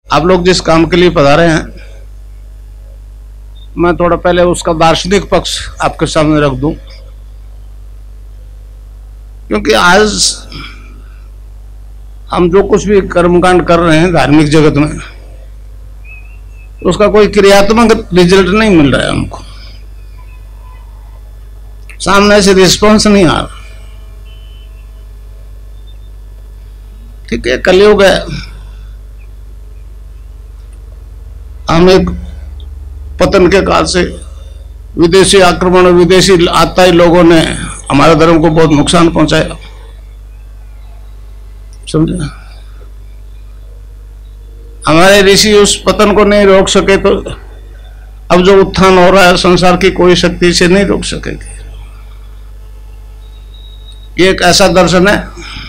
आप लोग जिस काम के लिए पधारे हैं, मैं थोड़ा पहले उसका दार्शनिक पक्ष आपके सामने रख दूं, क्योंकि आज हम जो कुछ भी कर्मकांड कर रहे हैं धार्मिक जगत में, उसका कोई क्रियात्मक रिजल्ट नहीं मिल रहा है हमको, सामने से रिस्पॉन्स नहीं आ रहा। ठीक है, कलयुग है, हम एक पतन के काल से विदेशी आक्रमण, विदेशी आताई लोगों ने हमारे धर्म को बहुत नुकसान पहुंचाया, समझे। हमारे ऋषि उस पतन को नहीं रोक सके, तो अब जो उत्थान हो रहा है संसार की कोई शक्ति से नहीं रोक सकेगी। ये एक ऐसा दर्शन है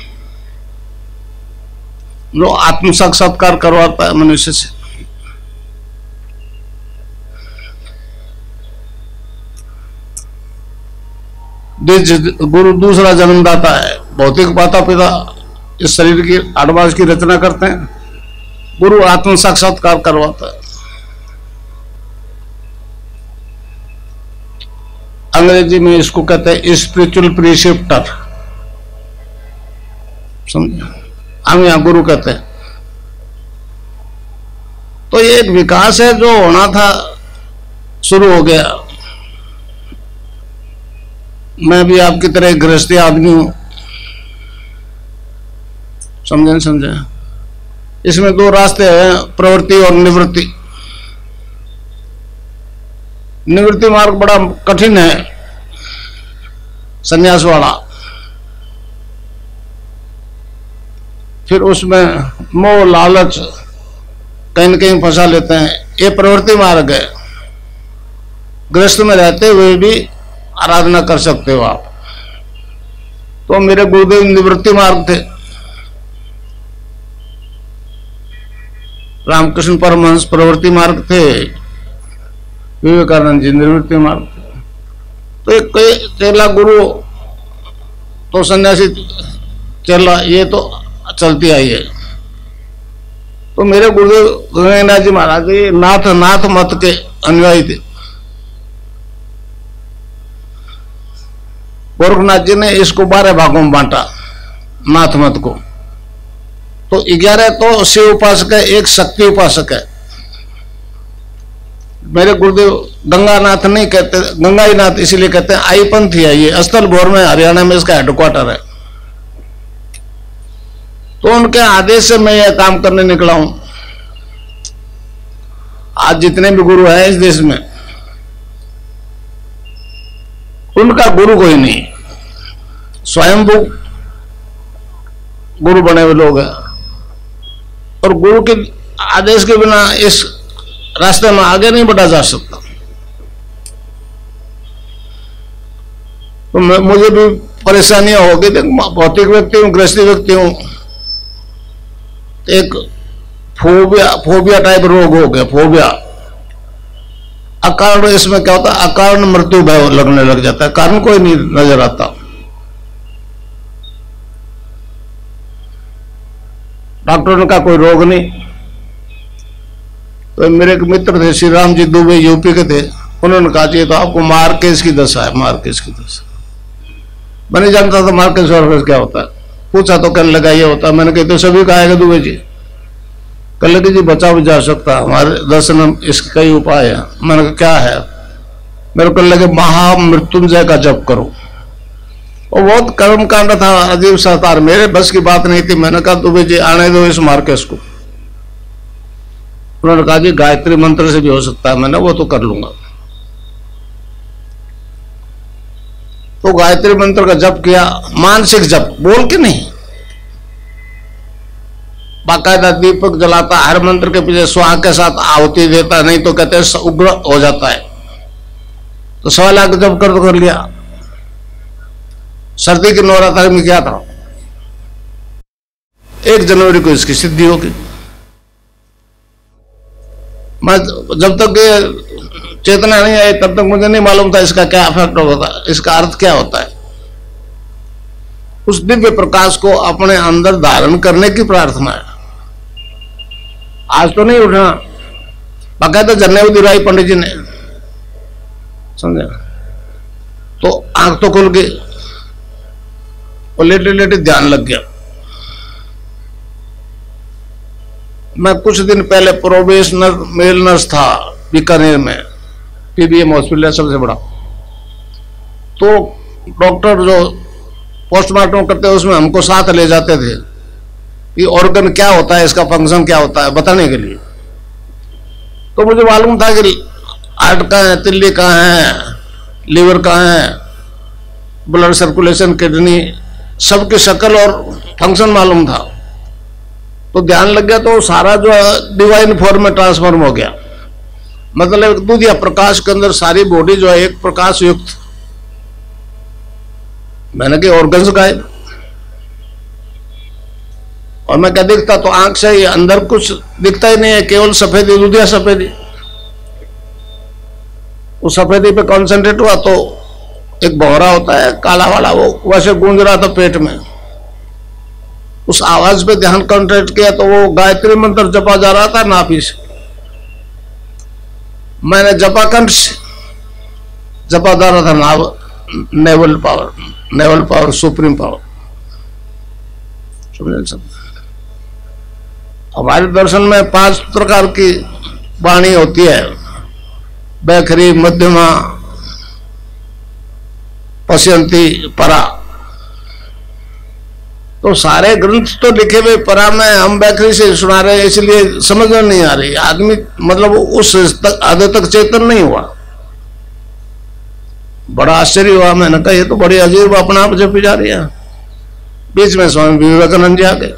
जो आत्म साक्षात्कार करवाता है मनुष्य से। गुरु दूसरा जन्मदाता है। भौतिक माता पिता इस शरीर की आडवास की रचना करते हैं, गुरु आत्म साक्षात्कार करवाता है। अंग्रेजी में इसको कहते हैं स्पिरिचुअल प्रिसेप्टर, समझे, हम यहां गुरु कहते हैं। तो ये एक विकास है जो होना था, शुरू हो गया। मैं भी आपकी तरह गृहस्थी आदमी हूं, समझे। इसमें दो रास्ते हैं, प्रवृत्ति और निवृत्ति। निवृत्ति मार्ग बड़ा कठिन है, संन्यास वाला। फिर उसमें मोह लालच कहीं न कहीं फंसा लेते हैं। ये प्रवृत्ति मार्ग है। गृहस्थ में रहते हुए भी आराधना कर सकते हो आप। तो मेरे गुरुदेव निवृत्ति मार्ग थे, रामकृष्ण परमहंस प्रवृत्ति मार्ग थे, विवेकानंद जी निवृत्ति मार्ग थे। तो एक कोई चेला गुरु तो सन्यासी चेला, ये तो चलती आई है। तो मेरे गुरुदेव गंगानाथ जी महाराज जी नाथ मत के अनुयायी थे। गोरखनाथ जी ने इसको 12 भागों में बांटा, नाथ मत को। तो 11 तो शिव उपासक है, एक शक्ति उपासक है। मेरे गुरुदेव गंगानाथ नहीं कहते, गंगाईनाथ इसलिए कहते हैं, आई पंथी है ये, अस्तल भोर में हरियाणा में इसका हेडक्वार्टर है। तो उनके आदेश से मैं यह काम करने निकला हूं। आज जितने भी गुरु हैं इस देश में, उनका गुरु कोई नहीं, स्वयंभू गुरु बने हुए लोग हैं। और गुरु के आदेश के बिना इस रास्ते में आगे नहीं बढ़ा जा सकता। तो मुझे भी परेशानियां होगी। भौतिक व्यक्ति हूं, गृहस्थी व्यक्ति हूं, एक फोबिया टाइप रोग हो गया, फोबिया। अकारण इसमें क्या होता है, अकारण मृत्यु भय लगने लग जाता है, कारण कोई नहीं नजर आता। डॉक्टरों का कोई रोग नहीं। तो मेरे एक मित्र थे श्री राम जी दुबे, यूपी के थे। उन्होंने कहा जी तो आपको मार्केज की दशा है, मार्केज की दशा। मैं नहीं जानता था मार्केज और क्या होता है। पूछा तो कहने लगा ये होता है। मैंने कहा तो सभी का आएगा दुबे जी। कहने लगे जी बचा भी जा सकता, हमारे दर्शन में इसके कई उपाय है। मैंने कहा क्या है? मेरे को लगे महामृत्युंजय का जप करो। और बहुत कर्म कांड था, अजीब सा, मेरे बस की बात नहीं थी। मैंने कहा दुबे जी आने दो इस मार्केज को। उन्होंने कहा जी गायत्री मंत्र से भी हो सकता है। मैंने वो तो कर लूंगा। तो गायत्री मंत्र का जप किया, मानसिक जप, बोल के नहीं, बाकायदा दीपक जलाता, हर मंत्र के पीछे स्वाहा के साथ आहुति देता, नहीं तो कहते हैं उग्र हो जाता है। तो 1.25 लाख जप कर लिया। सर्दी के नवरात्र में क्या था, 1 जनवरी को इसकी सिद्धि होगी। मैं जब तक चेतना नहीं आई तब तक मुझे नहीं मालूम था इसका क्या इफेक्ट होता है, इसका अर्थ क्या होता है। उस दिव्य प्रकाश को अपने अंदर धारण करने की प्रार्थना है। आज तो नहीं उठना, बाकायदा जन्ने दिलाई पंडित जी ने, समझे। तो आंख तो खुल गई और लेटे लेटे ध्यान लग गया। मैं कुछ दिन पहले प्रोबेशनर मेल नर्स था बीकानेर में, पीबीएम हॉस्पिटल है सबसे बड़ा। तो डॉक्टर जो पोस्टमार्टम करते हैं उसमें हमको साथ ले जाते थे कि ऑर्गन क्या होता है, इसका फंक्शन क्या होता है बताने के लिए। तो मुझे मालूम था कि हार्ट कहाँ है, तिल्ली कहाँ है, लीवर कहाँ है, ब्लड सर्कुलेशन, किडनी, सबकी शक्ल और फंक्शन मालूम था। तो ध्यान लग गया तो सारा जो डिवाइन फॉर्म में ट्रांसफॉर्म हो गया। मतलब दूध या प्रकाश के अंदर सारी बॉडी जो है एक प्रकाश युक्त। मैंने कहा ऑर्गन्स गायब, और मैं क्या दिखता, तो आंख से ही अंदर कुछ दिखता ही नहीं है, केवल सफेदी, दूधिया सफेदी। उस सफेदी पे कॉन्सेंट्रेट हुआ तो एक भौरा होता है काला वाला, वो वैसे गूंज रहा था पेट में। उस आवाज पे ध्यान कॉन्सेंट्रेट किया तो वो गायत्री मंत्र जपा जा रहा था नाभि से। मैंने जपा कंठ से जपा जा रहा था नाभ, naval power, naval power, supreme power. समझे सब। हमारे दर्शन में 5 प्रकार की वाणी होती है, बैखरी, मध्यमा, पश्यंती, परा। तो सारे ग्रंथ तो लिखे हुए परा में, हम बैखरी से सुना रहे हैं इसलिए समझ में नहीं आ रही। आदमी मतलब उस हद तक चेतन नहीं हुआ। बड़ा आश्चर्य हुआ, मैंने कहा ये तो बड़ी अजीब अपना आप जपी जा रही है। बीच में स्वामी विवेकानंद जी आ गए।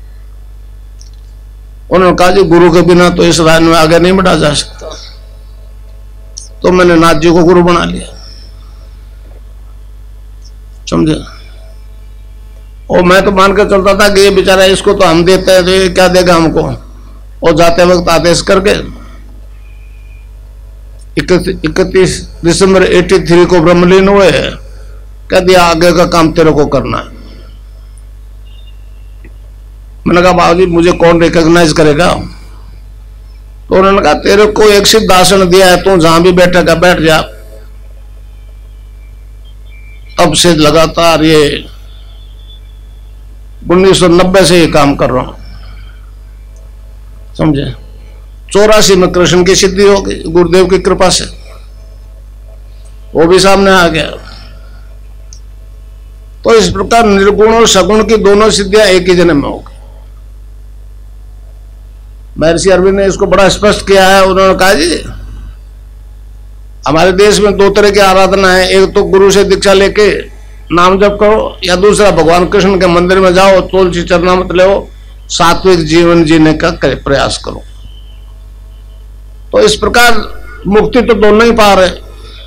उन्होंने कहा जी गुरु के बिना तो इस लाइन में आगे नहीं बढ़ा जा सकता। तो मैंने नाथ जी को गुरु बना लिया, समझे। और मैं तो मान कर चलता था कि ये बेचारा, इसको तो हम देते हैं तो ये क्या देगा हमको। और जाते वक्त आदेश करके 31 दिसंबर 83 को ब्रह्मलीन हुए, कह दिया आगे का काम तेरे को करना है। मैंने कहा बाबूजी मुझे कौन रिकॉग्नाइज करेगा। तो उन्होंने कहा तेरे को एक सिद्ध आसन दिया है, तू जहां भी बैठेगा बैठ जा। तब से लगातार ये 1990 से ये काम कर रहा हूं, समझे। 84 में कृष्ण की सिद्धि हो गई गुरुदेव की कृपा से, वो भी सामने आ गया। तो इस प्रकार निर्गुण और सगुण की दोनों सिद्धियां एक ही जन्म में हो गई। महर्षि अरविंद ने इसको बड़ा स्पष्ट किया है। उन्होंने कहा जी हमारे देश में 2 तरह की आराधना है, एक तो गुरु से दीक्षा लेके नाम जप करो, या दूसरा भगवान कृष्ण के मंदिर में जाओ, तुलसी चरणामृत लो, सात्विक जीवन जीने का प्रयास करो। तो इस प्रकार मुक्ति तो दोनों ही पा रहे,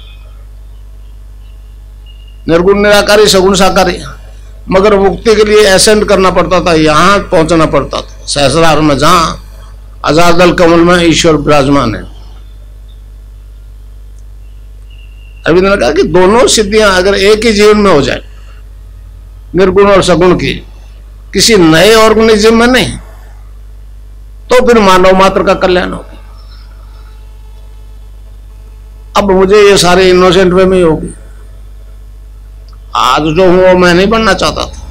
निर्गुण निराकारी, सगुण साकारी। मगर मुक्ति के लिए एसेंड करना पड़ता था, यहां पहुंचना पड़ता था सहस्रार में, जहां अजादल कमल में ईश्वर विराजमान है। अभी ने कहा कि दोनों सिद्धियां अगर एक ही जीवन में हो जाए, निर्गुण और सगुण की, किसी नए ऑर्गेनिज्म में नहीं, तो फिर मानव मात्र का कल्याण होगा। अब मुझे ये सारे इनोसेंट वे में ही होगी। आज जो हूं वो मैं नहीं बनना चाहता था।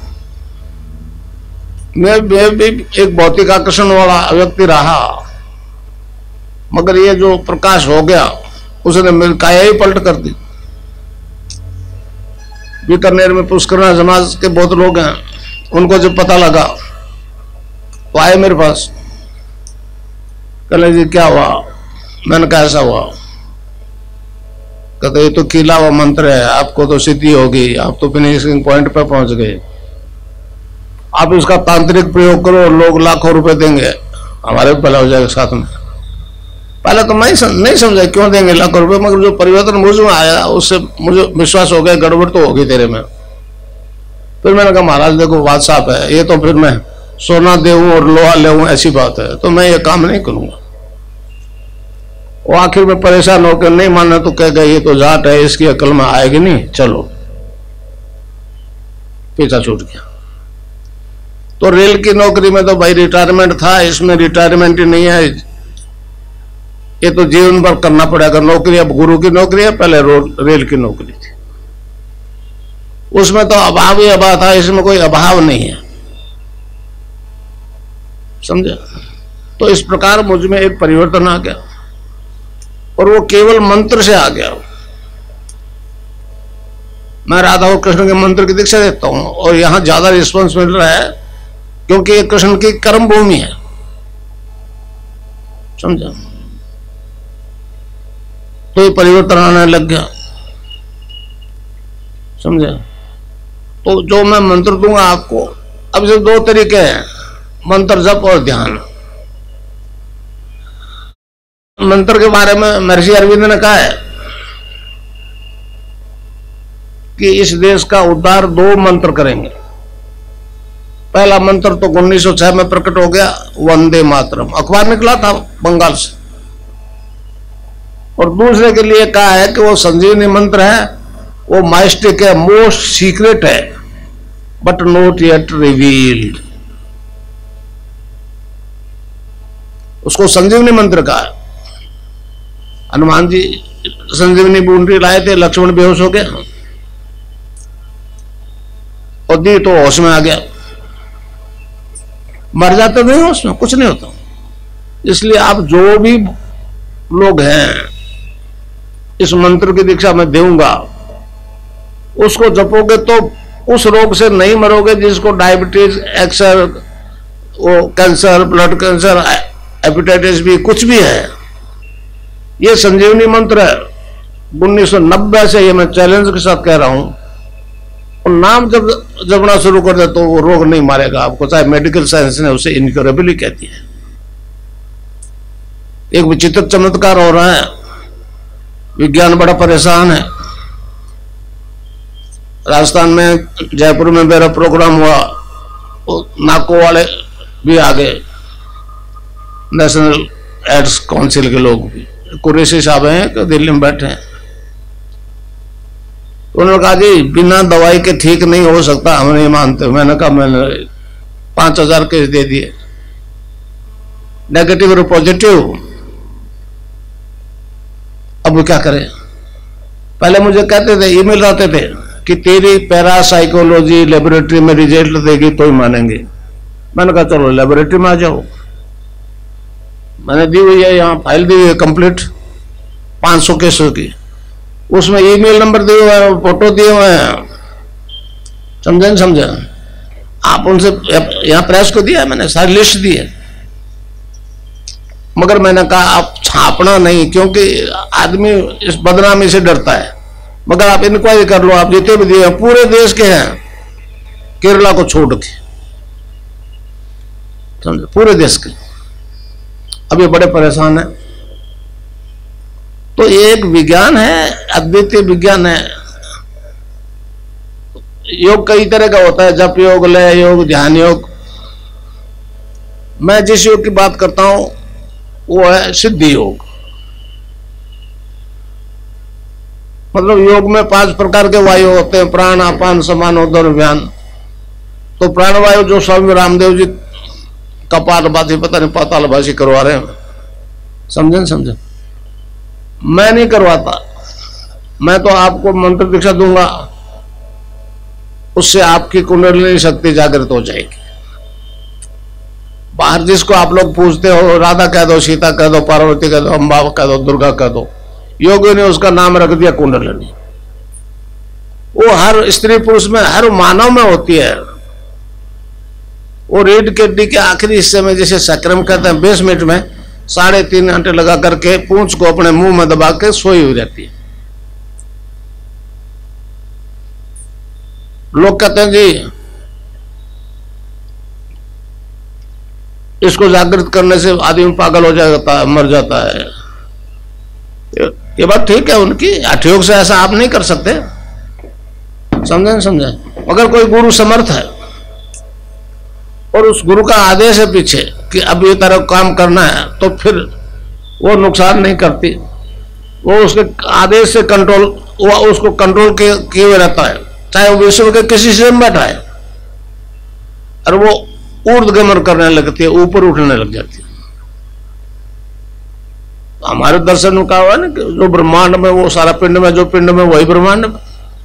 मैं भी एक भौतिक आकर्षण वाला व्यक्ति रहा, मगर ये जो प्रकाश हो गया उसने मेरी काया ही पलट कर दी। बीकानेर में पुष्करणा समाज के बहुत लोग हैं, उनको जब पता लगा तो आए मेरे पास, कहले जी क्या हुआ। मैंने कहा ऐसा हुआ। कहते ये तो खिला हुआ मंत्र है, आपको तो सिद्धि होगी, आप तो फिनिशिंग पॉइंट पर पहुंच गए, आप इसका तांत्रिक प्रयोग करो, लोग लाखों रुपए देंगे, हमारे भी भला हो जाएगा साथ में। पहले तो मैं नहीं समझा क्यों देंगे लाखों रुपए, मगर जो परिवर्तन मुझ में आया उससे मुझे विश्वास हो गया गड़बड़ तो होगी तेरे में। फिर मैंने कहा महाराज देखो बात साफ है, ये तो फिर मैं सोना देऊं और लोहा लेऊं ऐसी बात है, तो मैं ये काम नहीं करूंगा। वो आखिर में परेशान होकर नहीं माना तो कह गए ये तो जाट है, इसकी अकल में आएगी नहीं, चलो पीछा छूट गया। तो रेल की नौकरी में तो भाई रिटायरमेंट था, इसमें रिटायरमेंट ही नहीं है, ये तो जीवन भर करना पड़ेगा नौकरी। अब गुरु की नौकरी है, पहले रेल की नौकरी थी, उसमें तो अभाव ही अभाव था, इसमें कोई अभाव नहीं है, समझे। तो इस प्रकार मुझ में एक परिवर्तन आ गया और वो केवल मंत्र से आ गया। मैं राधा और कृष्ण के मंत्र की दीक्षा देता हूं और यहां ज्यादा रिस्पांस मिल रहा है क्योंकि ये कृष्ण की कर्म भूमि है, समझा। तो ये परिवर्तन आने लग गया, समझे। तो जो मैं मंत्र दूंगा आपको, अब सिर्फ दो तरीके हैं, मंत्र जप और ध्यान। मंत्र के बारे में महर्षि अरविंद ने कहा है कि इस देश का उद्धार दो मंत्र करेंगे। पहला मंत्र तो 1906 में प्रकट हो गया, वंदे मातरम, अखबार निकला था बंगाल से। और दूसरे के लिए कहा है कि वो संजीवनी मंत्र है, वो माइस्टिक है, मोस्ट सीक्रेट है, बट नॉट येट रिवील्ड, उसको संजीवनी मंत्र कहा है। हनुमान जी संजीवनी बूंदी लाए थे, लक्ष्मण बेहोश हो गया और दी तो होश में आ गया। मर जाते नहीं होश में, कुछ नहीं होता। इसलिए आप जो भी लोग हैं इस मंत्र की दीक्षा में दूंगा, उसको जपोगे तो उस रोग से नहीं मरोगे जिसको डायबिटीज, एक्सर, वो cancer, blood cancer, hepatitis B, कुछ भी है। ये संजीवनी मंत्र है, 1990 से ये मैं चैलेंज के साथ कह रहा हूं। और नाम जब जपना शुरू कर दे तो वो रोग नहीं मारेगा आपको, चाहे मेडिकल साइंस ने उसे इनक्योरेबल कहती है। एक विचित्र चमत्कार हो रहा है, विज्ञान बड़ा परेशान है। राजस्थान में, जयपुर में मेरा प्रोग्राम हुआ, नाको वाले भी आ गए, नेशनल एड्स काउंसिल के लोग भी, कुरैशी साहब हैं कि दिल्ली में बैठे हैं। तो उन्होंने कहा जी बिना दवाई के ठीक नहीं हो सकता, हम नहीं मानते। मैंने कहा मैंने 5000 केस दे दिए, नेगेटिव और पॉजिटिव, अब क्या करें। पहले मुझे कहते थे, ईमेल आते थे कि तेरी पैरासाइकोलॉजी लेबोरेटरी में रिजल्ट देगी तो ही मानेंगे। मैंने कहा चलो लेबोरेटरी में आ जाओ। मैंने दी हुई है, यहाँ फाइल दी हुई है कंप्लीट 500 केसों की, उसमें ईमेल नंबर दिए हुए हैं, फोटो दिए हुए हैं, समझे नहीं समझे। आप उनसे, यहाँ प्रेस को दिया है मैंने, सारी लिस्ट दी है। मगर मैंने कहा आप छापना नहीं, क्योंकि आदमी इस बदनामी से डरता है। मगर आप इंक्वायरी कर लो, आप जितने भी दिए हैं पूरे देश के हैं, केरला को छोड़ के, समझे, पूरे देश के। अब ये बड़े परेशान है। तो ये एक विज्ञान है, अद्वितीय विज्ञान है। योग कई तरह का होता है, जप योग, लय योग, ध्यान योग। मैं जिस योग की बात करता हूं वो है सिद्धि योग। मतलब योग में 5 प्रकार के वायु होते हैं, प्राण, अपान, समान, उदर, व्यान। तो प्राणवायु जो स्वामी रामदेव जी कपालभाति, पता नहीं पातालभाषी करवा रहे हैं, समझे समझे। मैं नहीं करवाता, मैं तो आपको मंत्र दीक्षा दूंगा, उससे आपकी कुंडलिनी शक्ति जागृत हो जाएगी। बाहर जिसको आप लोग पूछते हो, राधा कह दो, सीता कह दो, पार्वती कह दो, अम्बा कह दो, दुर्गा कह दो, योगी ने उसका नाम रख दिया कुंडलिनी। वो हर स्त्री पुरुष में, हर मानव में होती है। वो रीढ़ की हड्डी के आखिरी हिस्से में, जैसे सक्रिम कहते हैं, बेसमेंट में 3.5 घंटे लगा करके पूंछ को अपने मुंह में दबा के सोई हुई रहती है। लोग कहते हैं जी इसको जागृत करने से आदमी पागल हो जाता है, मर जाता है। ये बात ठीक है उनकी, हठयोग से ऐसा आप नहीं कर सकते, समझे समझे। अगर कोई गुरु समर्थ है और उस गुरु का आदेश है पीछे कि अब ये तरह काम करना है, तो फिर वो नुकसान नहीं करती। वो उसके आदेश से कंट्रोल, वो उसको कंट्रोल किए हुए रहता है, चाहे वो विश्व के किसी से बैठा है। और वो ऊर्ध्वगमन करने लगती है, ऊपर उठने लग जाती है। हमारे दर्शन में कहा हुआ है ना कि जो ब्रह्मांड में वो सारा पिंड में, जो पिंड में वही ब्रह्मांड में।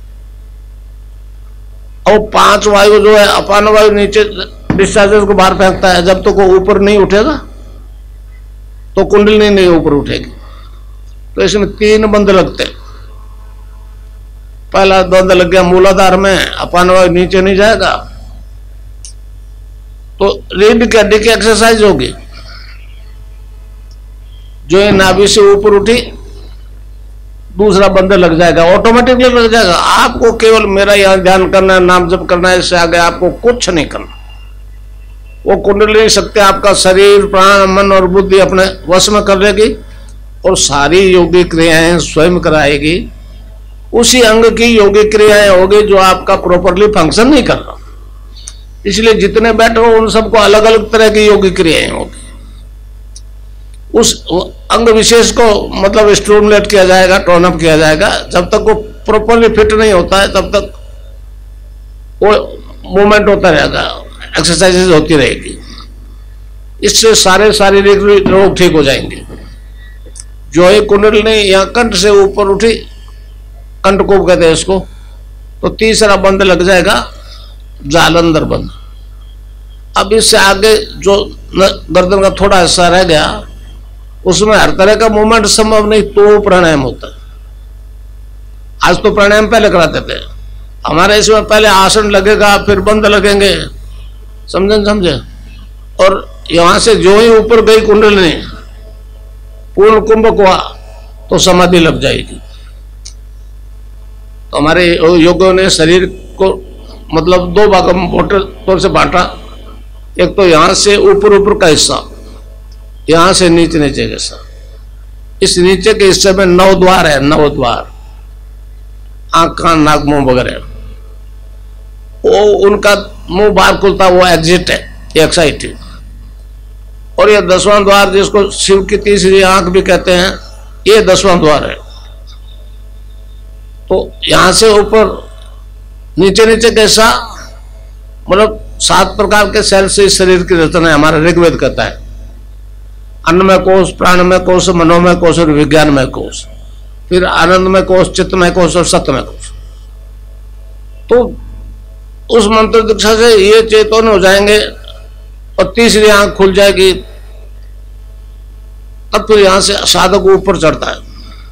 और 5 वायु जो है, अपान वायु नीचे डिस्चार्जेस को बाहर फेंकता है, जब तक वो ऊपर नहीं उठेगा तो कुंडली नहीं ऊपर उठेगी। तो इसमें 3 बंद लगते हैं। पहला द्वंद लग गया मूलाधार में, अपान वायु नीचे नहीं जाएगा तो रीढ़ की हड्डी की एक्सरसाइज होगी। जो ये नाभि से ऊपर उठी, दूसरा बंद लग जाएगा, ऑटोमेटिकली लग जाएगा। आपको केवल मेरा यहां ध्यान करना है, नाम जप करना है, इससे आगे आपको कुछ नहीं करना। वो कुंडली शक्ति आपका शरीर, प्राण, मन और बुद्धि अपने वश में कर लेगी और सारी योगिक क्रियाएं स्वयं कराएगी। उसी अंग की योगिक क्रियाएं होगी जो आपका प्रॉपरली फंक्शन नहीं कर रहा। इसलिए जितने बैठे हो उन सबको अलग अलग तरह की योगिक क्रियाएं होगी। उस अंग विशेष को मतलब स्टिमुलेट किया जाएगा, टोन अप किया जाएगा। जब तक वो प्रॉपरली फिट नहीं होता है तब तक वो मूवमेंट होता रहेगा, एक्सरसाइजेज होती रहेगी। इससे सारे शारीरिक रोग ठीक हो जाएंगे। जो ही कुंडली यहाँ कंठ से ऊपर उठी, कंठकोप कहते हैं इसको, तो तीसरा बंद लग जाएगा, जालंधर बंद। अब इससे आगे जो गर्दन का थोड़ा हिस्सा रह गया उसमें हर तरह का मूवमेंट संभव नहीं, तो प्राणायाम होता है। आज तो प्राणायाम पहले कराते थे हमारे, इसमें पहले आसन लगेगा, फिर बंद लगेंगे, समझे। और यहां से जो ही ऊपर गई कुंडली पूर्ण कुंभक हुआ तो समाधि लग जाएगी। तो हमारे योगियों ने शरीर को मतलब 2 भागों में मोटे तौर से बांटा। एक तो यहां से ऊपर का हिस्सा, यहां से नीचे का हिस्सा। इस नीचे के हिस्से में 9 द्वार है, 9 द्वार, आंख, कान, नाक, मुंह वगैरह। वो उनका मुंह बाहर खुलता, वो एग्जिट है, एक्साइट है। और ये 10वां द्वार जिसको शिव की तीसरी आंख भी कहते हैं, ये 10वां द्वार है। तो यहां से ऊपर नीचे कैसा मतलब 7 प्रकार के सेल से इस शरीर की रचना है। हमारा ऋग्वेद कहता है अन्नमय कोश, प्राणमय कोश, मनोमय कोश और विज्ञानमय कोश, फिर आनंदमय कोश, चित्तमय कोश और सत्यमय कोश। तो उस मंत्र दीक्षा से ये चेतन हो जाएंगे और तीसरी आंख खुल जाएगी। तब फिर यहां से साधक ऊपर चढ़ता है,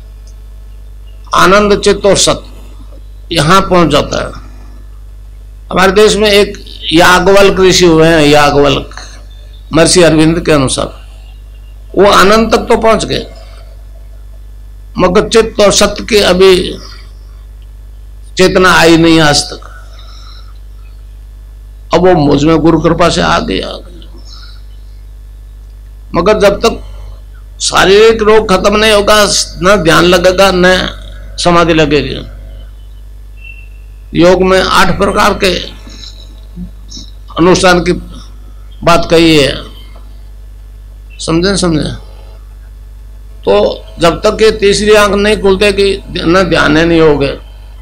आनंद, चित्त और सत्य यहां पहुंच जाता है। हमारे देश में एक याज्ञवल्क्य ऋषि हुए हैं, याज्ञवल्क्य, महर्षि अरविंद के अनुसार वो आनंद तक तो पहुंच गए, मगर चित्त और सत्य की अभी चेतना आई नहीं आज तक। अब वो मुझ में गुरु कृपा से आ गया। मगर जब तक शारीरिक रोग खत्म नहीं होगा, न ध्यान लगेगा न समाधि लगेगी। योग में 8 प्रकार के अनुष्ठान की बात कही है, समझे। तो जब तक ये तीसरी आंख नहीं खुलते कि न ध्यान नहीं हो गए,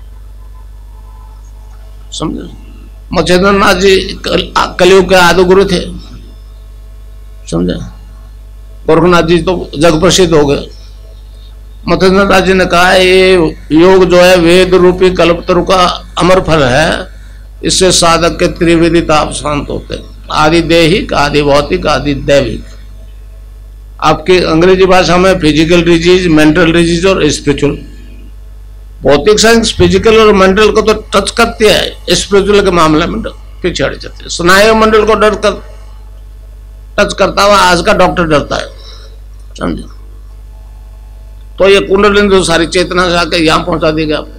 समझे। मच्छेंद्र नाथ जी कलयुग के आदि गुरु थे, समझे। गोरखनाथ जी तो जग प्रसिद्ध हो गए। मच्छेंद्र नाथ जी ने कहा ये योग जो है वेद रूपी कल्पतरु का अमर फल है, इससे साधक के त्रिविधि ताप शांत होते हैं, आदि देहिक, आदि भौतिक, आदि दैविक। आपकी अंग्रेजी भाषा में फिजिकल डिजीज, मेंटल डिजीज और स्पिरिचुअल। भौतिक साइंस फिजिकल और मेंटल को तो टच करती है, स्पिरिचुअल के मामले में पीछे हट जाते हैं। स्नायु मंडल को टच करता हुआ आज का डॉक्टर डरता है, समझे। तो ये कुंडलिनी तो सारी चेतना से आकर यहां पहुंचा देगा आपको,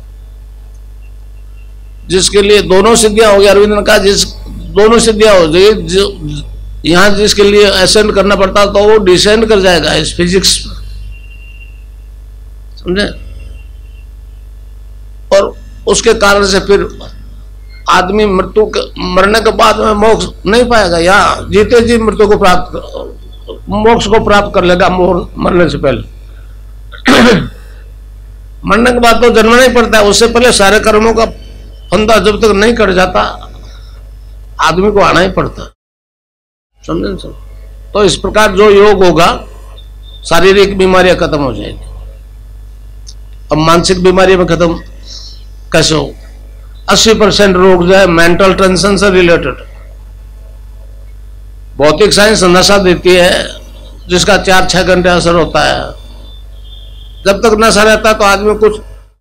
जिसके लिए दोनों सिद्धियां हो गई। अरविंद ने कहा जिस दोनों सिद्धियां हो गई, यहां जिसके लिए असेंड करना पड़ता तो वो डिसेंड कर जाएगा इस फिजिक्स, समझे। और उसके कारण से फिर आदमी मरने के बाद में मोक्ष नहीं पाएगा, या जीते जी मृत्यु को मोक्ष को प्राप्त कर लेगा मरने से पहले। मरने के बाद तो जन्मना ही पड़ता है, उससे पहले सारे कर्मों का फंदा जब तक नहीं कट जाता आदमी को आना ही पड़ता है। समझे सर? तो इस प्रकार जो योग होगा शारीरिक बीमारियां खत्म हो जाएगी। अब मानसिक बीमारी में खत्म कैसे हो? 80% रोग जो है मेंटल टेंशन से रिलेटेड। भौतिक साइंस नशा देती है जिसका 4-6 घंटे असर होता है। जब तक नशा रहता है तो आदमी कुछ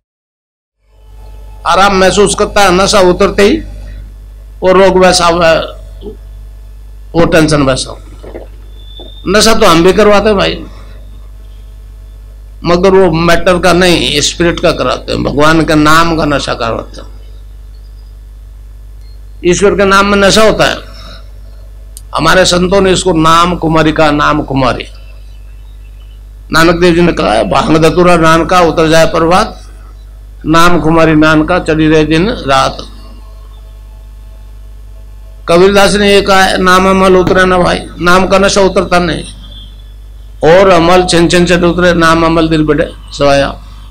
आराम महसूस करता है, नशा उतरते ही वो रोग वैसा, वो टेंशन वैसा। नशा तो हम भी करवाते हैं भाई, मगर वो मैटर का नहीं, स्पिरिट का कराते हैं, भगवान के नाम का नशा करवाते हैं। ईश्वर के नाम में नशा होता है। हमारे संतों ने इसको नाम कुमारी का, नाम कुमारी। नानक देव जी ने कहा है, भांग धतूरा नान का उतर जाए प्रभात, नाम कुमारी नान का चली रहे दिन रात। कबीरदास ने ये कहा है, नाम अमल उतरे ना भाई, नाम का नशा उतरता नहीं। और अमल छिन छिन से उतरे, नाम अमल दिल बढ़े सवाया।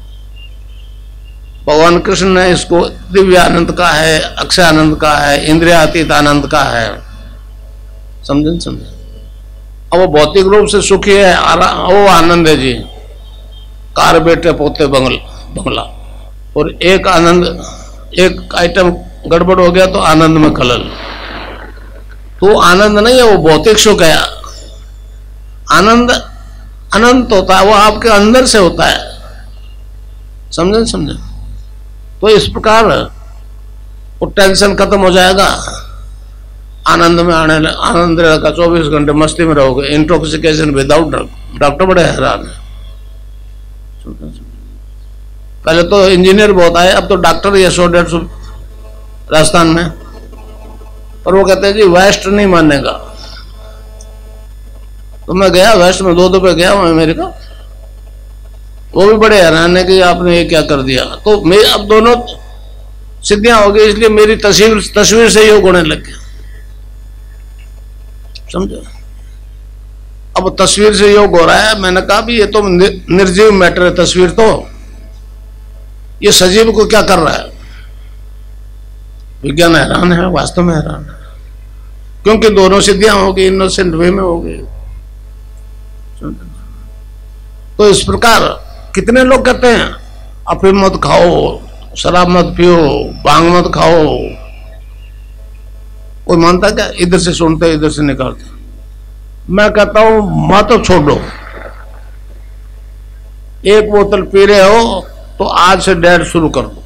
भगवान कृष्ण ने इसको दिव्य आनंद का है, अक्षय आनंद का है, इंद्रियातीत आनंद का है। समझे समझे? अब वो भौतिक रूप से सुखी है, वो आनंद है जी, कार बेटे पोते बंगला। और एक आनंद, एक आइटम गड़बड़ हो गया तो आनंद में खलल। तो आनंद नहीं है, वो भौतिक सुख है। आनंद अनंत होता है, वो आपके अंदर से होता है। समझे समझे? तो इस प्रकार वो टेंशन खत्म हो जाएगा, आनंद में आनंद रहेगा। 24 घंटे मस्ती में रहोगे, इंटॉक्सिकेशन विदाउट ड्रग। डॉक्टर बड़े हैरान है। पहले तो इंजीनियर बहुत आए, अब तो डॉक्टर ही 100-150 राजस्थान में। पर वो कहते हैं जी वेस्ट नहीं मानेगा। तो मैं गया वेस्ट में, 2 दफे गया हूँ अमेरिका। वो भी बड़े हैरान है कि आपने ये क्या कर दिया। तो मैं अब दोनों सिद्धियां हो गई, इसलिए मेरी तस्वीर से योग होने लग गया। समझो? अब तस्वीर से योग हो रहा है। मैंने कहा भी ये तो निर्जीव मैटर है तस्वीर, तो ये सजीव को क्या कर रहा है? विज्ञान हैरान है, वास्तव में हैरान है, क्योंकि दोनों सिद्धियां हो गई, इनोसेंट वे में हो गई। तो इस प्रकार कितने लोग कहते हैं अफीम मत खाओ, शराब मत पियो, भांग मत खाओ। कोई मानता क्या? इधर से सुनते इधर से निकालते। मैं कहता हूं मत छोड़ो। एक बोतल पी रहे हो तो आज से 1.5 शुरू कर दो,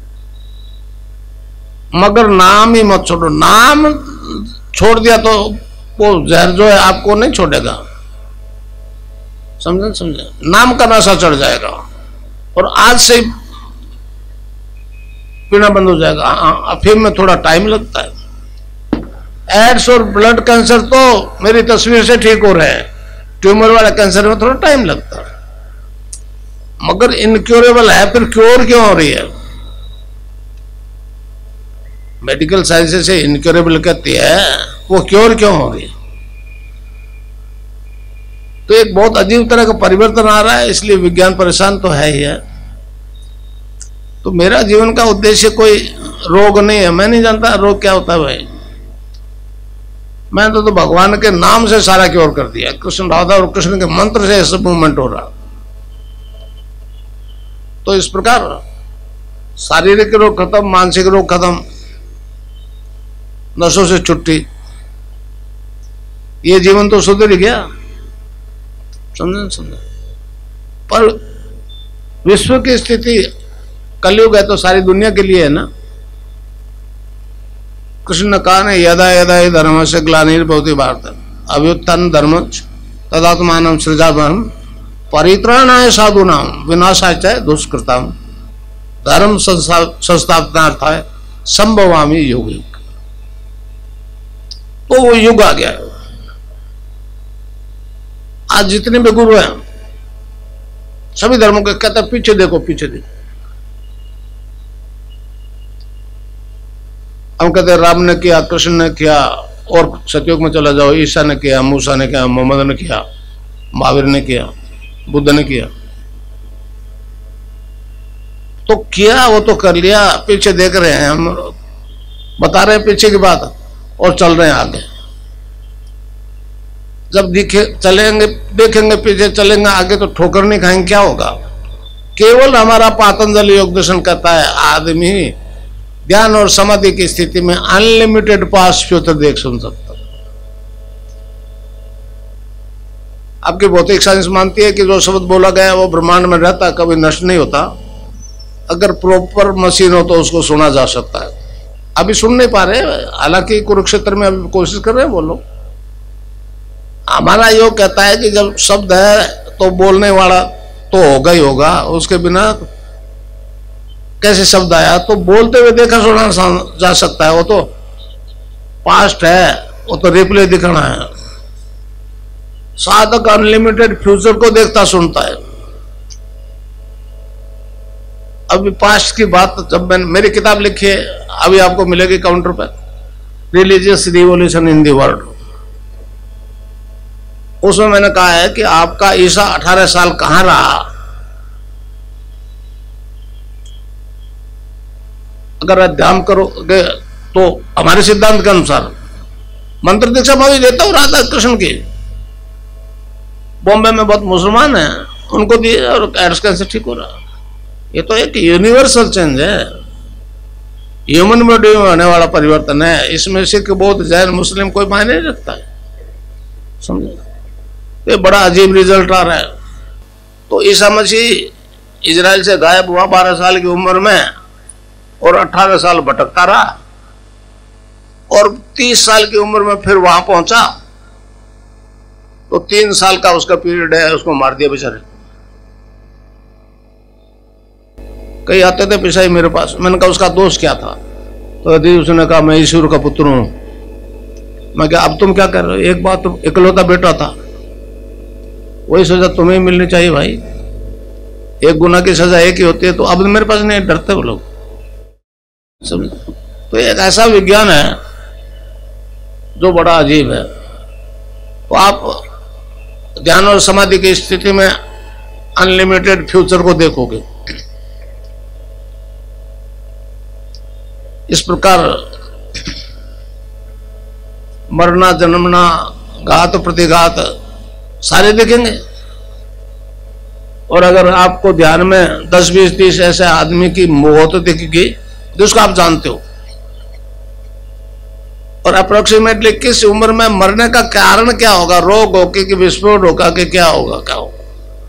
मगर नाम ही मत छोड़ो। नाम छोड़ दिया तो वो जहर जो है आपको नहीं छोड़ेगा। समझे समझे? नाम का नशा चढ़ जाएगा और आज से पीना बंद हो जाएगा। अफीम में थोड़ा टाइम लगता है। एड्स और ब्लड कैंसर तो मेरी तस्वीर से ठीक हो रहे हैं, ट्यूमर वाला कैंसर में थोड़ा टाइम लगता है, मगर इनक्योरेबल है। फिर क्योर क्यों हो रही है? मेडिकल साइंस से इनक्योरेबल कहती है, वो क्योर क्यों हो रही है? तो एक बहुत अजीब तरह का परिवर्तन आ रहा है, इसलिए विज्ञान परेशान तो है ही है। तो मेरा जीवन का उद्देश्य कोई रोग नहीं है। मैं नहीं जानता रोग क्या होता है भाई। मैं तो भगवान के नाम से सारा क्योर कर दिया। कृष्ण राधा और कृष्ण के मंत्र से सब मूवमेंट हो रहा। तो इस प्रकार शारीरिक रोग खत्म, मानसिक रोग खत्म, नशों से छुट्टी, ये जीवन तो सुधर ही गया। समझे? पर विश्व की स्थिति कलयुग है तो सारी दुनिया के लिए है ना। कृष्ण ने कहा है, यदा यदा ही धर्म से ग्लानिर्भवति भारत अभ्युत्थान धर्म तदात्मानं सृजाम्यहम् परित्राणाय साधूनां विनाशाय च दुष्कृताम् धर्म संस्थापनार्थाय संभवामि युगे। तो वो युग आ गया। आज जितने भी गुरु हैं सभी धर्मों के कहते हैं पीछे देखो पीछे देखो। हम कहते हैं राम ने किया, कृष्ण ने किया, और सतयुग में चला जाओ, ईसा ने किया, मूसा ने किया, मोहम्मद ने किया, महावीर ने किया, बुद्ध ने किया। तो किया वो तो कर लिया, पीछे देख रहे हैं, हम बता रहे हैं पीछे की बात और चल रहे हैं आगे। जब दिखे चलेंगे, देखेंगे पीछे, चलेंगे आगे तो ठोकर नहीं खाएंगे, क्या होगा? केवल हमारा पातंजलि योग दर्शन कहता है आदमी ध्यान और समाधि की स्थिति में अनलिमिटेड पास्ट फ्यूचर देख सुन सकता है। आपकी भौतिक साइंस मानती है कि जो शब्द बोला गया है वो ब्रह्मांड में रहता, कभी नष्ट नहीं होता। अगर प्रॉपर मशीन हो तो उसको सुना जा सकता है। अभी सुन नहीं पा रहे, हालांकि कुरुक्षेत्र में अभी कोशिश कर रहे हैं वो लोग। हमारा योग कहता है कि जब शब्द है तो बोलने वाला तो होगा ही होगा, उसके बिना कैसे शब्द आया? तो बोलते हुए देखा सुना जा सकता है, वो तो पास्ट है, वो तो रिप्ले दिखाना है। साधक अनलिमिटेड फ्यूचर को देखता सुनता है। अभी पास्ट की बात जब मैंने मेरी किताब लिखी है, अभी आपको मिलेगी काउंटर पर, religious revolution in the world, उसमें मैंने कहा है कि आपका ईसा 18 साल कहां रहा? अगर अध्ययन करोगे तो हमारे सिद्धांत के अनुसार मंत्र दीक्षा मैं भी देता हूं राधा कृष्ण की। बॉम्बे में बहुत मुसलमान हैं, उनको दिए और एड्स कैंसर ठीक हो रहा। ये तो एक यूनिवर्सल चेंज है, ह्यूमन बॉडी में होने वाला परिवर्तन है। इसमें सिख बौद्ध जैन मुस्लिम कोई मायने नहीं रखता है, समझे? ये बड़ा अजीब रिजल्ट आ रहा है। तो ईसा मसीह इजराइल से गायब हुआ 12 साल की उम्र में और 18 साल भटकता रहा और 30 साल की उम्र में फिर वहां पहुंचा। तो 3 साल का उसका पीरियड है, उसको मार दिया बेचारे। कई आते थे पिसाई मेरे पास, मैंने कहा उसका दोष क्या था? तो यदि उसने कहा मैं ईश्वर का पुत्र हूं। मैं क्या, अब तुम क्या कर रहे हो? एक बात, तुम इकलौता बेटा था, वही सजा तुम्हें मिलनी चाहिए भाई। एक गुनाह की सजा एक ही होती है। तो अब मेरे पास नहीं डरते वो लोग, समझ? तो एक ऐसा विज्ञान है जो बड़ा अजीब है। तो आप ध्यान और समाधि की स्थिति में अनलिमिटेड फ्यूचर को देखोगे। इस प्रकार मरना जन्मना घात प्रतिघात सारे देखेंगे। और अगर आपको ध्यान में 10 20 30 ऐसे आदमी की मौत दिखेगी जिसको आप जानते हो, और अप्रोक्सीमेटली किस उम्र में मरने का कारण क्या होगा, रोग होगा कि विस्फोट होगा कि क्या होगा, क्या होगा।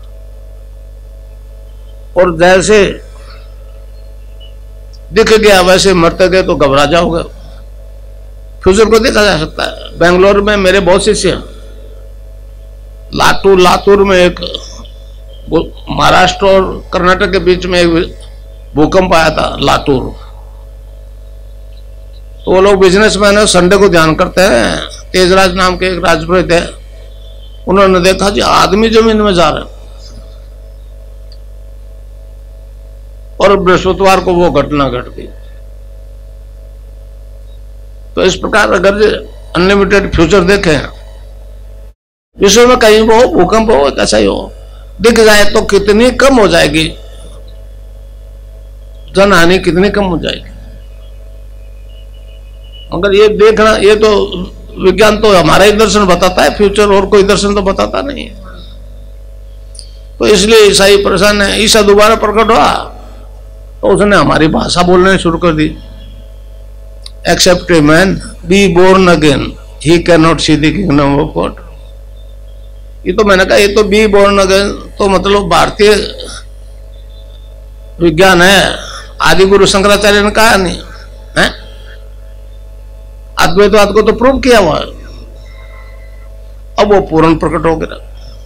और जैसे दिख गया वैसे मरते गए तो घबरा जाओगे। फ्यूचर को देखा जा सकता है। बेंगलोर में मेरे बहुत शिष्य हैं, लातूर में एक महाराष्ट्र और कर्नाटक के बीच में एक भूकंप आया था, लातूर। तो वो लोग बिजनेसमैन है, संडे को ध्यान करते हैं। तेजराज नाम के एक राजपुरोहित है, उन्होंने देखा जी आदमी जमीन में जा रहे हैं। और बृहस्पतिवार को वो घटना घट गई। तो इस प्रकार अगर अनलिमिटेड फ्यूचर देखें, विश्व में कहीं वो भूकंप हो कैसा ही हो, दिख जाए तो कितनी कम हो जाएगी जनहानि, कितनी कम हो जाएगी। अगर ये देखना, ये तो विज्ञान तो हमारा ही दर्शन बताता है फ्यूचर, और कोई दर्शन तो बताता नहीं है। तो इसलिए ईसाई परेशान है। ईसा दोबारा प्रकट हुआ तो उसने हमारी भाषा बोलने शुरू कर दी। Except a man be born again he can not see the kingdom of God. ये तो मैंने कहा, ये तो बी बोर्न अगेन तो मतलब भारतीय विज्ञान है। आदि गुरु शंकराचार्य ने कहा नहीं है, अद्वैतवाद को तो प्रूव किया हुआ है। अब वो पूर्ण प्रकट हो गया,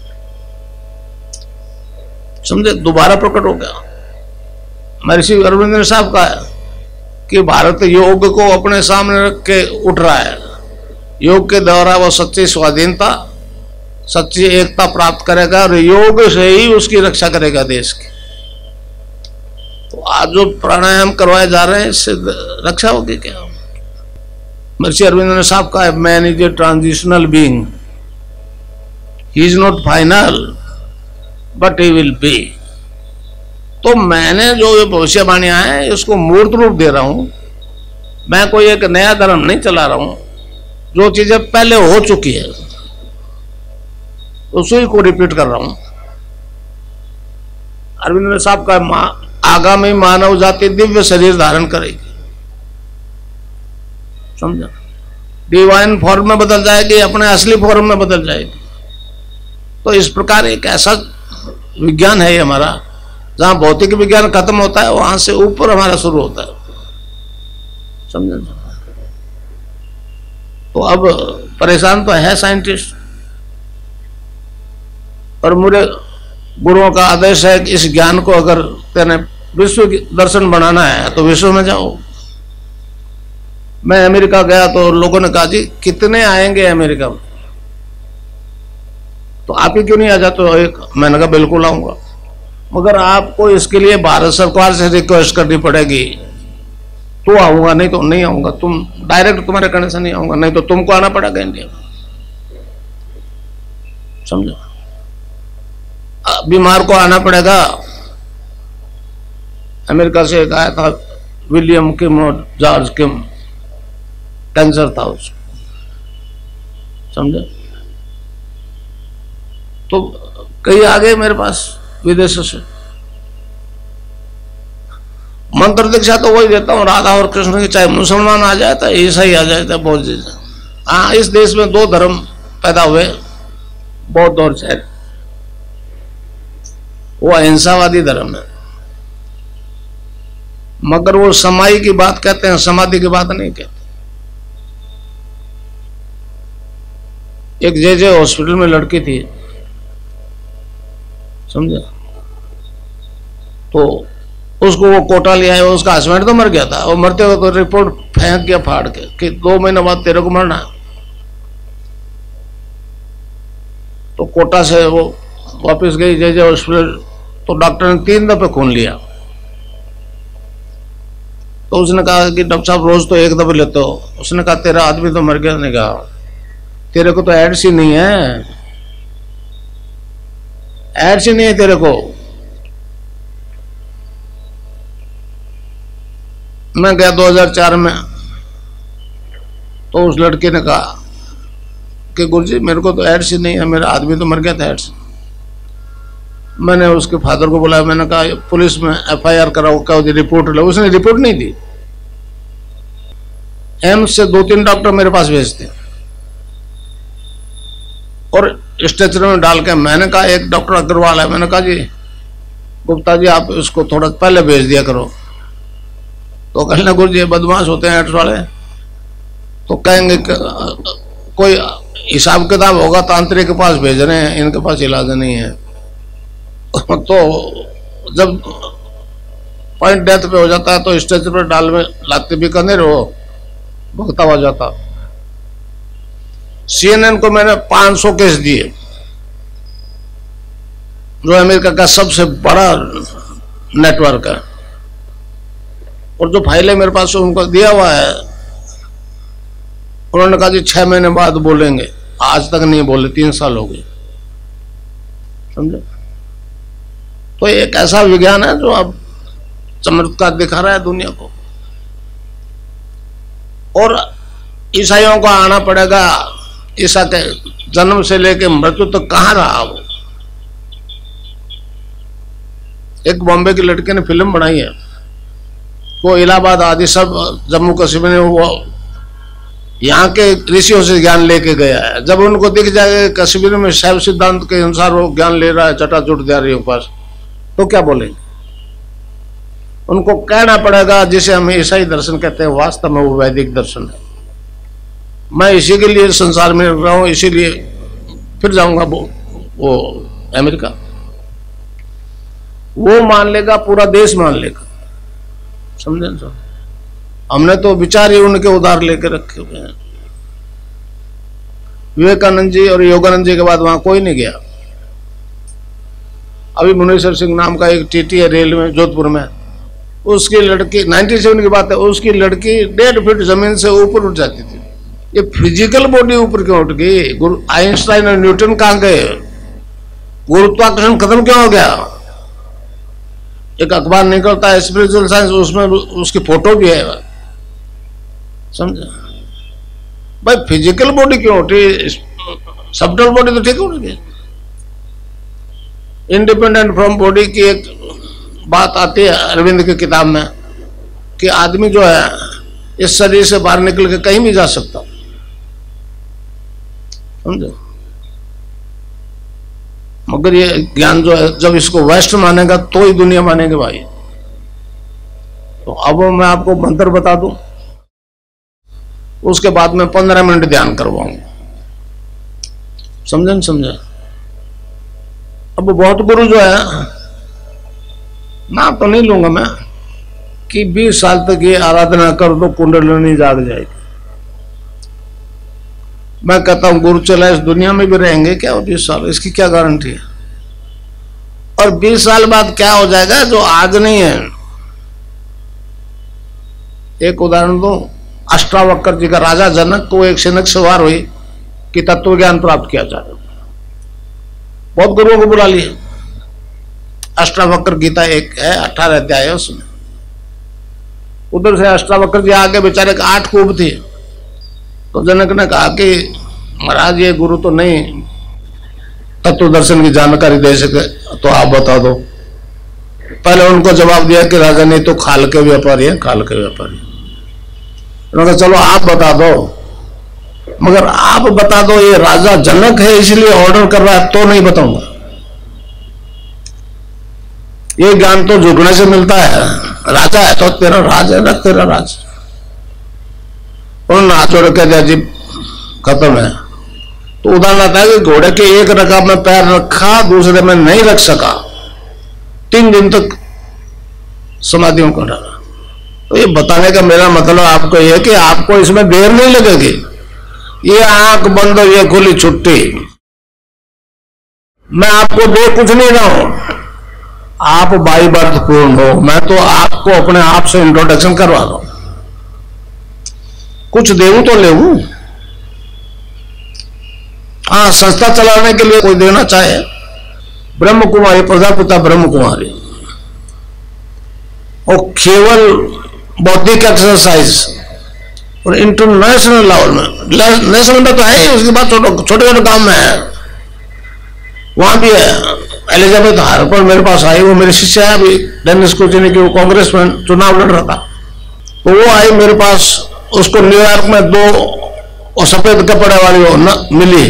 समझे, दोबारा प्रकट हो गया। महर्षि अरविंद ने साहब कहा कि भारत योग को अपने सामने रख के उठ रहा है। योग के द्वारा वो सच्ची स्वाधीनता, सच्ची एकता प्राप्त करेगा और योग से ही उसकी रक्षा करेगा देश की। तो आज जो प्राणायाम करवाए जा रहे हैं इससे रक्षा होगी क्या? महर्षि अरविंद ने साहब कहा, man is a transitional being, he is not final but he will be. तो मैंने जो ये भविष्यवाणियां हैं इसको मूर्त रूप दे रहा हूं। मैं कोई एक नया धर्म नहीं चला रहा हूं, जो चीजें पहले हो चुकी है। उसी को रिपीट कर रहा हूं। अरविंद साहब का आगामी मानव जाति दिव्य शरीर धारण करेगी, समझा, डिवाइन फॉर्म में बदल जाएगी, अपने असली फॉर्म में बदल जाएगी। तो इस प्रकार एक ऐसा विज्ञान है हमारा, जहां भौतिक विज्ञान खत्म होता है वहां से ऊपर हमारा शुरू होता है, समझे। तो अब परेशान तो है साइंटिस्ट, और मेरे गुरुओं का आदेश है कि इस ज्ञान को अगर तेने विश्व दर्शन बनाना है तो विश्व में जाओ। मैं अमेरिका गया तो लोगों ने कहा जी कितने आएंगे अमेरिका में, तो आप ही क्यों नहीं आ जाते हो एक? मैंने कहा बिल्कुल आऊंगा, मगर आपको इसके लिए भारत सरकार से रिक्वेस्ट करनी पड़ेगी, तो आऊंगा, नहीं तो नहीं आऊंगा। तुम डायरेक्ट तुम्हारे कहने से नहीं आऊंगा, नहीं तो तुमको आना पड़ेगा इंडिया में, समझो। बीमार को आना पड़ेगा। अमेरिका से एक आया था विलियम किम और जॉर्ज किम, कैंसर था उसको, समझे। तो कई आ गए मेरे पास विदेशों से। मंत्र दीक्षा तो वही देता हूँ, राधा और कृष्ण की, चाहे मुसलमान आ जाए चाहे ईसाई आ जाए चाहे बौद्ध जी। हाँ, इस देश में दो धर्म पैदा हुए, बौद्ध और जैन। वो अहिंसावादी धर्म है, मगर वो समाई की बात कहते हैं, समाधि की बात नहीं कहते। एक जे हॉस्पिटल में लड़की थी, समझे, तो उसको वो कोटा ले आया, उसका हस्बैंड तो मर गया था, वो मरते हुए तो रिपोर्ट फेंक गया फाड़ के कि 2 महीने बाद तेरे को मरना। तो कोटा से वो वापस गई जे हॉस्पिटल, तो डॉक्टर ने 3 दफे खून लिया। तो उसने कहा कि डॉक्टर साहब रोज तो 1 दफे लेते हो। उसने कहा तेरा आदमी तो मर गया। उसने कहा तेरे को तो एड्स ही नहीं है, एड्स ही नहीं है तेरे को। मैं गया 2004 में, तो उस लड़के ने कहा कि गुरुजी मेरे को तो एड्स ही नहीं है, मेरा आदमी तो मर गया था एड्स। मैंने उसके फादर को बुलाया, मैंने कहा पुलिस में FIR कराओ, क्या रिपोर्ट लो। उसने रिपोर्ट नहीं दी। एम्स से 2-3 डॉक्टर मेरे पास भेजते और स्ट्रेचर में डाल के, मैंने कहा एक डॉक्टर अग्रवाल है, मैंने कहा जी गुप्ता जी आप इसको थोड़ा पहले भेज दिया करो। तो कहने गुरु जी बदमाश होते हैं एड्स वाले, तो कहेंगे कोई हिसाब किताब होगा, तांत्रिक के पास भेज रहे हैं, इनके पास इलाज नहीं है। तो जब पॉइंट डेथ पे हो जाता है तो स्टेज पर डाल में लाते भी करने रहो, भुगता हो जाता। CNN को मैंने 500 केस दिए, जो अमेरिका का सबसे बड़ा नेटवर्क है, और जो फाइलें मेरे पास उनको दिया हुआ है, उन्होंने कहा जी 6 महीने बाद बोलेंगे, आज तक नहीं बोले, 3 साल हो गए, समझे। तो एक ऐसा विज्ञान है जो अब चमत्कार दिखा रहा है दुनिया को। और ईसाइयों को आना पड़ेगा, ईसा के जन्म से लेकर मृत्यु तक कहाँ रहा वो। एक बॉम्बे की लड़के ने फिल्म बनाई है, वो इलाहाबाद आदि सब जम्मू कश्मीर में वो यहाँ के ऋषियों से ज्ञान लेके गया है। जब उनको दिख जाए कश्मीर में शैव सिद्धांत के अनुसार वो ज्ञान ले रहा है चटाचूट दियारियों पास, तो क्या बोलेंगे? उनको कहना पड़ेगा जिसे हम ईसाई दर्शन कहते हैं, वास्तव में वो वैदिक दर्शन है। मैं इसी के लिए संसार में रह रहा हूँ, इसीलिए फिर जाऊंगा वो अमेरिका। वो मान लेगा, पूरा देश मान लेगा, समझे ना। हमने तो विचार ही उनके उधार लेके रखे हुए हैं। विवेकानंद जी और योगानंद जी के बाद वहां कोई नहीं गया। अभी मुनेश्वर सिंह नाम का एक TT है रेल में जोधपुर में, उसकी लड़की 97 की बात है, उसकी लड़की 1.5 फीट जमीन से ऊपर उठ जाती थी। ये फिजिकल बॉडी ऊपर क्यों उठ गई? आइंस्टाइन और न्यूटन कहां गए? गुरुत्वाकर्षण खत्म क्यों हो गया? एक अखबार निकलता है स्पिरिचुअल साइंस, उसमें उसकी फोटो भी है, समझा भाई। फिजिकल बॉडी क्यों उठी? सबटल बॉडी तो ठीक उठ गई। इंडिपेंडेंट फ्रॉम बॉडी की एक बात आती है अरविंद की किताब में कि आदमी जो है इस शरीर से बाहर निकल के कहीं भी जा सकता, समझो। मगर ये ज्ञान जो है जब इसको वेस्ट मानेगा तो ही दुनिया मानेगी भाई। तो अब मैं आपको मंत्र बता दूं, उसके बाद में 15 मिनट ध्यान करवाऊंगा, समझे न समझे। अब बहुत गुरु जो है ना तो नहीं लूंगा मैं कि 20 साल तक ये आराधना कर दो कुंडलिनी जाग जाएगी। मैं कहता हूं गुरु चला इस दुनिया में भी रहेंगे क्या 20 साल, इसकी क्या गारंटी है। और 20 साल बाद क्या हो जाएगा जो आज नहीं है। एक उदाहरण दो, अष्टावक्र जी का राजा जनक को एक सैनिक सवार हुई कि तत्व ज्ञान प्राप्त किया जाए। बहुत गुरुओं को बुला लिए। अष्टावक्र गीता एक है, 18 अध्याय है उसमें। उधर से अष्टावक्र जी आगे बेचारे 8 कूब थी। तो जनक ने कहा कि महाराज ये गुरु तो नहीं तत्व दर्शन की जानकारी दे सके, तो आप बता दो। पहले उनको जवाब दिया कि राजा नहीं तो खाल के व्यापारी है, खाल के व्यापारी। उन्होंने कहा चलो आप बता दो, मगर आप बता दो ये राजा जनक है इसलिए ऑर्डर कर रहा है तो नहीं बताऊंगा। ये ज्ञान तो झुकने से मिलता है। राजा है तो तेरा राज है ना, तेरा राज। उन्होंने हाथ जोड़ के दिया जी खत्म है। तो उदाहरण आता है कि घोड़े के एक रकाब में पैर रखा, दूसरे में नहीं रख सका, 3 दिन तक समाधियों को डाला। तो ये बताने का मेरा मतलब आपको यह कि आपको इसमें देर नहीं लगेगी। ये आंख बंद हो ये खुली छुट्टी। मैं आपको दे कुछ नहीं रहा हूं, आप बाई बर्थ पूर्ण हो। मैं तो आपको अपने आप से इंट्रोडक्शन करवा रहा हूं। कुछ देऊं तो लेऊं। हाँ, संस्था चलाने के लिए कोई देना चाहे, ब्रह्म कुमारी, प्रजापिता ब्रह्म कुमारी, और केवल बौद्धिक एक्सरसाइज और इंटरनेशनल लेवल में, नेशनल में तो है ही, उसके बाद छोटे छोटे काम में है। वहां भी है। एलिजाबेथ हार्पर मेरे पास आई, वो मेरी शिष्या है अभी, डेनिस कोचिनी की, वो कांग्रेस में चुनाव लड़ रहा था। तो वो आई मेरे पास, उसको न्यूयॉर्क में 2 सफेद कपड़े वाली वो न मिली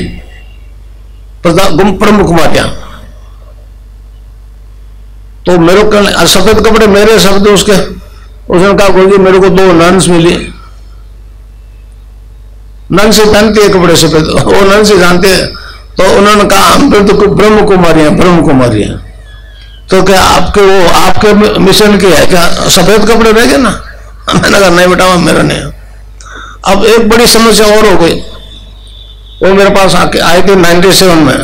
प्रमुख कुमारियां। तो मेरे को सफेद कपड़े मेरे शब्द उसके, उसने कहा गुरु जी मेरे को 2 नन्स मिली। नन से पहनती है कपड़े सफेद, वो नन से जानते हैं। तो उन्होंने कहा हम पे तो ब्रह्म कुमारियां, ब्रह्म कुमारियां। तो क्या आपके मिशन की है क्या सफेद कपड़े रह गए ना? मैंने कहा नहीं बेटा मेरा नहीं। अब एक बड़ी समस्या और हो गई। वो मेरे पास आके आई थी 97 में।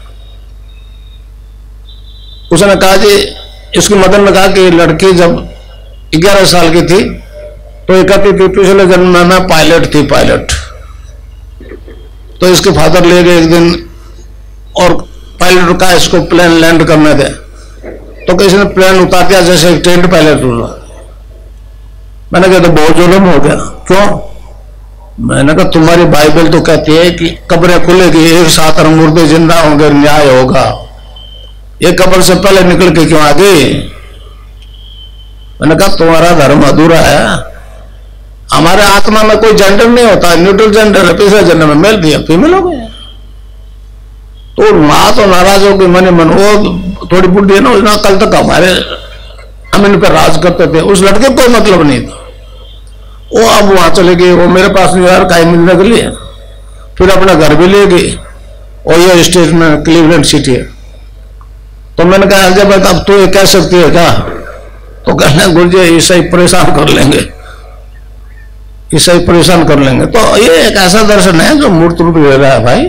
उसने कहा जी, इसकी मदर ने कहा कि लड़की जब 11 साल की थी तो ये कहती थी पिछले जन्म में पायलट थी, पायलट। तो इसके फादर ले गए एक दिन और पायलट का इसको प्लेन लैंड करने दे। तो किसी ने प्लेन उतार दिया जैसे एक टेंट पायलट उड़ा। मैंने कहा तो बहुत जुल्म हो गया। क्यों? मैंने कहा तुम्हारी बाइबल तो कहती है कि कब्रें खुलेगी, एक साथ मुर्दे जिंदा होंगे, न्याय होगा। ये कब्र से पहले निकल के क्यों आ गई? मैंने कहा तुम्हारा धर्म अधूरा है। हमारे आत्मा में कोई जेंडर नहीं होता, न्यूट्रल जेंडर है। पिछले जन्म में मेल दिया फीमेल हो गए। तो माँ तो नाराज होगी मने मन। वो थोड़ी बुढ़ी है ना, कल तक हम इन पर राज करते थे। उस लड़के को मतलब नहीं था। वो अब वहां चले गई। वो मेरे पास न्यूयॉर्क आई मिलने के लिए, फिर अपना घर भी ले गई। ओहियो स्टेट में क्लीवलैंड सिटी है। तो मैंने कहा एलिजाबेथ अब तू ये कह सकती है क्या? तो कहने गुरु जी ईसाई परेशान कर लेंगे, ईसाई परेशान कर लेंगे। तो ये एक ऐसा दर्शन है जो मूर्त रूप ले रहा है भाई।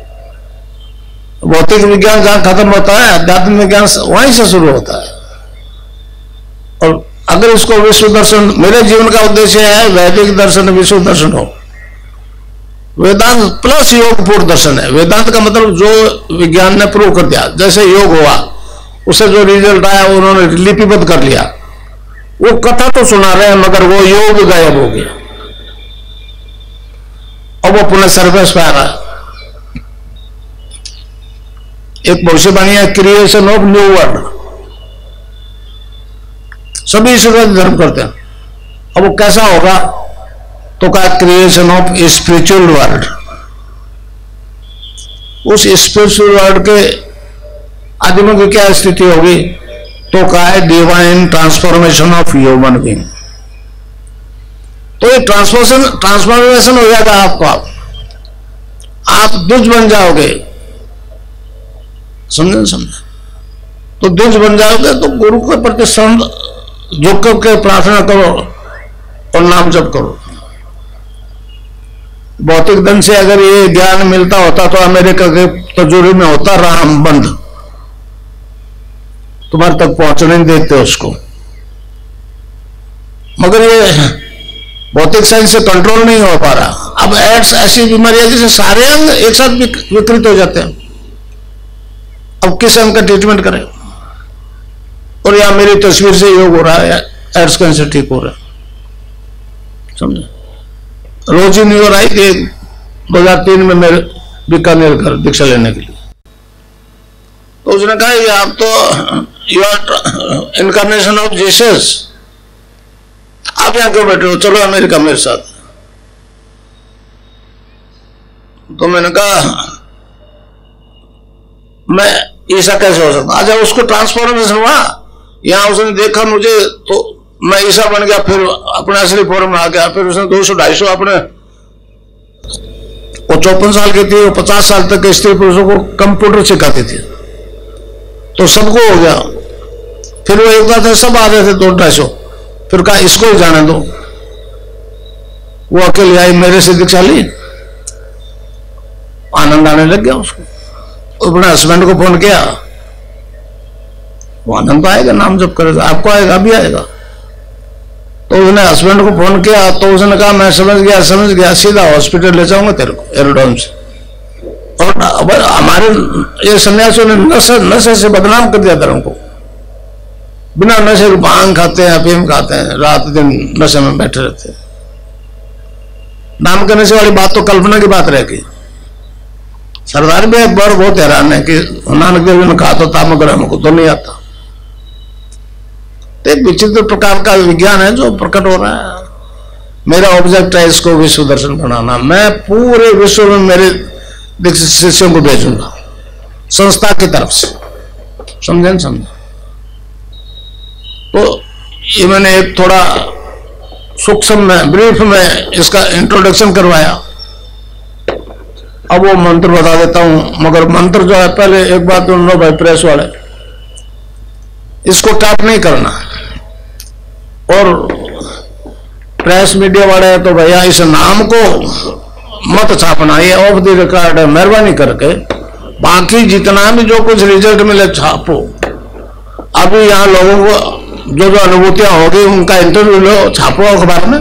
भौतिक विज्ञान जहां खत्म होता है, अध्यात्म विज्ञान वहीं से शुरू होता है। और अगर इसको विश्व दर्शन, मेरे जीवन का उद्देश्य है वैदिक दर्शन विश्व दर्शन हो। वेदांत प्लस योग पूर्ण दर्शन है। वेदांत का मतलब जो विज्ञान ने प्रूव कर दिया, जैसे योग हुआ उससे जो रिजल्ट आया उन्होंने लिपिबद्ध कर लिया। वो कथा तो सुना रहे हैं मगर वो योग गायब हो गया और वो पुनः सर्फेस पे आ रहा है। एक भविष्यवाणी है, क्रिएशन ऑफ न्यू वर्ल्ड। सभी ईश्वरवादी धर्म करते हैं। अब वो कैसा होगा? तो कहा क्रिएशन ऑफ स्पिरिचुअल वर्ल्ड। उस स्पिरिचुअल वर्ल्ड के आदमियों की क्या स्थिति होगी? तो कहा है divine transformation of human being. तो ये ट्रांसफॉर्मेशन हो जाएगा आपका, आप द्विज बन जाओगे। समझे? तो द्विज बन जाओगे तो गुरु के प्रति झुक करके प्रार्थना करो और नाम जप करो। भौतिक धन से अगर ये ज्ञान मिलता होता तो अमेरिका के तजुर्बे में होता राम बंद, तुम्हारे तक पहुंचने नहीं देते उसको। मगर ये भौतिक साइंस से कंट्रोल नहीं हो पा रहा। अब एड्स ऐसी बीमारी है जिसे सारे अंग एक साथ विकृत हो जाते हैं। अब किस अंग का ट्रीटमेंट करें? और या मेरी तस्वीर से योग हो रहा है, एड्स कैंसर ठीक हो रहा है। समझे? रोजी न्यूर आई थी 2003 में मेरे बीकानेर घर दीक्षा लेने के लिए। तो उसने कहा ये आप तो you are incarnation of Jesus, आप यहां क्यों बैठे हो? चलो अमेरिका मेरे साथ। तो मैंने कहा मैं ईसा कैसे हो सकता? अच्छा, उसको ट्रांसफॉर्मेशन हुआ। यहां उसने देखा मुझे तो मैं ईसा बन गया, फिर अपने असली फॉर्म में आ गया। फिर उसने 200-250 अपने, वो 54 साल की थी, वो 50 साल तक के स्त्री पुरुषों को कंप्यूटर सिखाती थी, तो सबको हो गया। फिर वो एक बार सब आ रहे थे 200-250, फिर कहा इसको ही जाने दो। वो अकेले आई, मेरे से दीक्षा ली, आनंद आने लग गया उसको। अपने हस्बैंड को फोन किया, वो आनंद आएगा, नाम जब करेगा, आपको आएगा, अभी आएगा। तो उसने हस्बैंड को फोन किया, तो उसने कहा मैं समझ गया, सीधा हॉस्पिटल ले जाऊंगा तेरे को एरोड्रोम से। और हमारे ये सन्यासियों ने नशे से बदनाम कर दिया धर्म को। बिना नशे के भांग खाते हैं, अफीम खाते हैं, रात दिन नशे में बैठे रहते हैं। नाम के नशे वाली बात तो कल्पना की बात रह गई। सरदार भी एक बार बहुत हैरान है कि नानक देव ने कहा तो था, मगर हमको तो नहीं आता। तो एक विचित्र प्रकार का विज्ञान है जो प्रकट हो रहा है। मेरा ऑब्जेक्ट है इसको विश्व दर्शन बनाना। मैं पूरे विश्व में मेरे शिष्यों को भेजूंगा संस्था की तरफ से। समझे? तो ये मैंने एक थोड़ा सूक्ष्म में, ब्रीफ में इसका इंट्रोडक्शन करवाया। अब वो मंत्र बता देता हूं, मगर मंत्र जो है, पहले एक बात सुन लो भाई प्रेस वाले, इसको टाइप नहीं करना। और प्रेस मीडिया वाले तो भैया इस नाम को मत छापना, ये ऑफ द रिकॉर्ड है, मेहरबानी करके। बाकी जितना भी जो कुछ रिजल्ट मिले छापो। अभी यहाँ लोगों को जो जो अनुभूतियां होगी उनका इंटरव्यू लो, छापो अखबार में।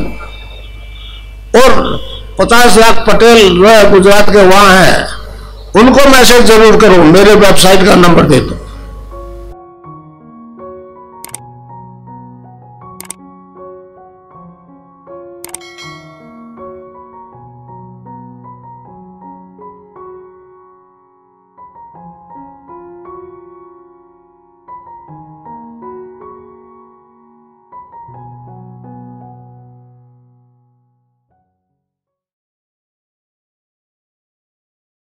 और 50 लाख पटेल जो है गुजरात के वहां है, उनको मैसेज जरूर करो, मेरे वेबसाइट का नंबर दे दो।